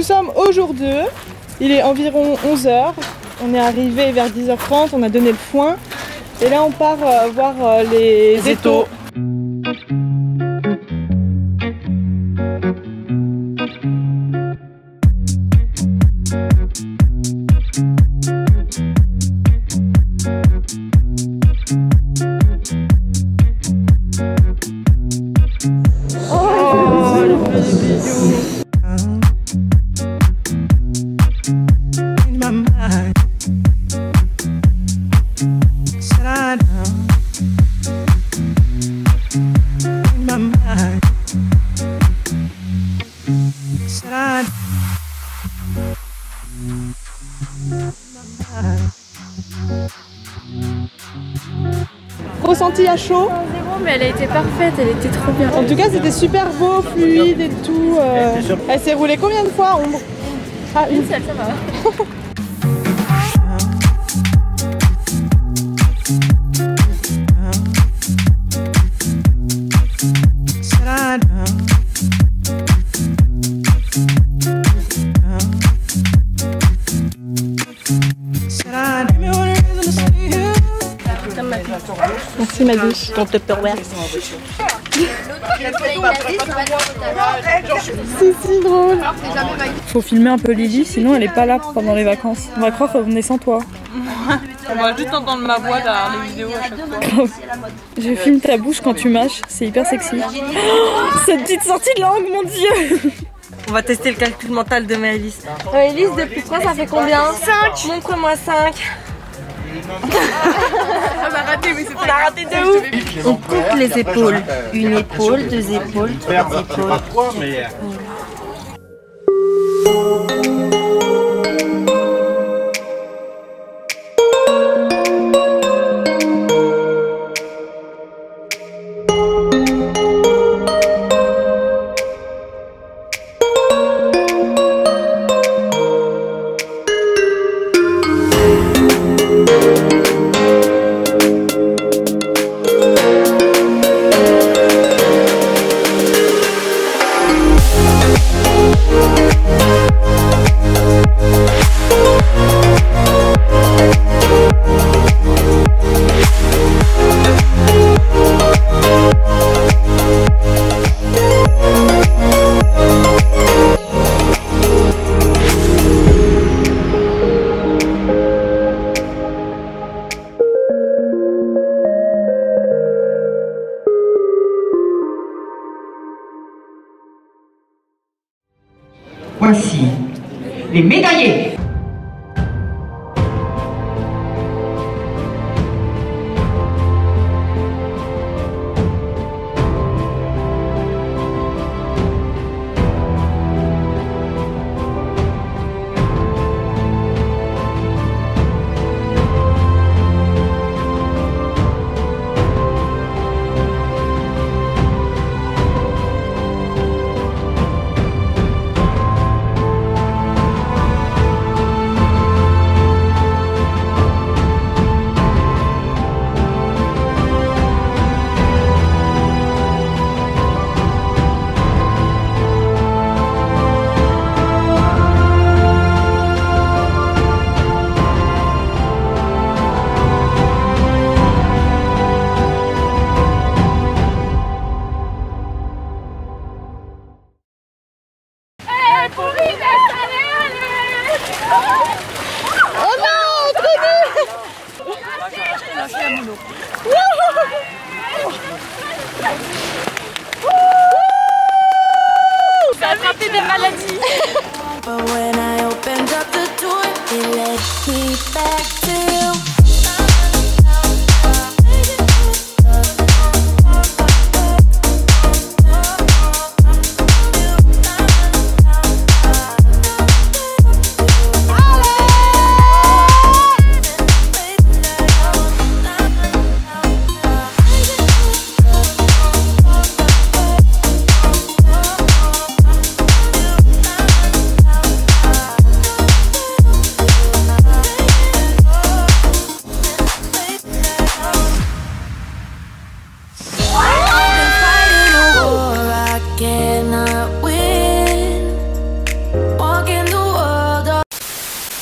sommes au jour 2, il est environ 11 h. On est arrivé vers 10 h 30, on a donné le foin. Et là on part voir les étaux. Ressenti à chaud? Mais elle a été parfaite, elle était trop bien. En tout cas c'était super beau, fluide et tout. Elle s'est roulée combien de fois, Ombre? Ah, une seule, ça va. Merci ma douce. Ton Tupperware. C'est si drôle. Faut filmer un peu Lily, sinon elle est pas là pendant les vacances. On va croire qu'on venait sans toi. On va juste entendre ma voix dans les vidéos à chaque fois. Je filme ta bouche quand tu mâches, c'est hyper sexy. Oh, cette petite sortie de langue, mon dieu! On va tester le calcul mental de Maëlys. Elise, depuis quand ça fait combien? 5. Montre-moi 5. On a raté, mais On a raté de ouf. On coupe les épaules. Une épaule, 2 épaules, 3 épaules. Voici les médaillés.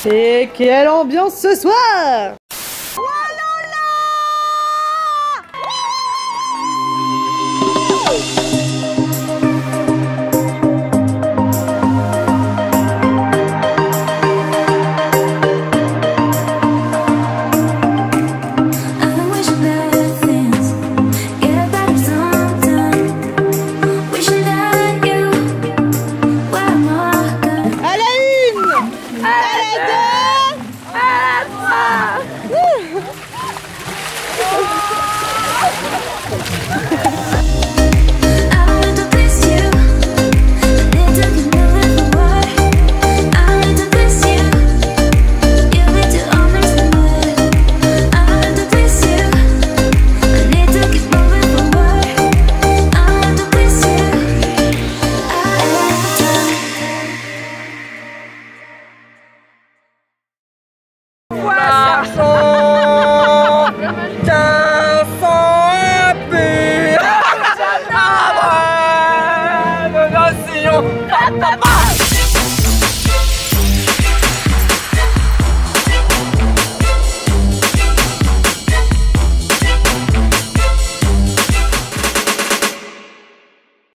Et quelle ambiance ce soir!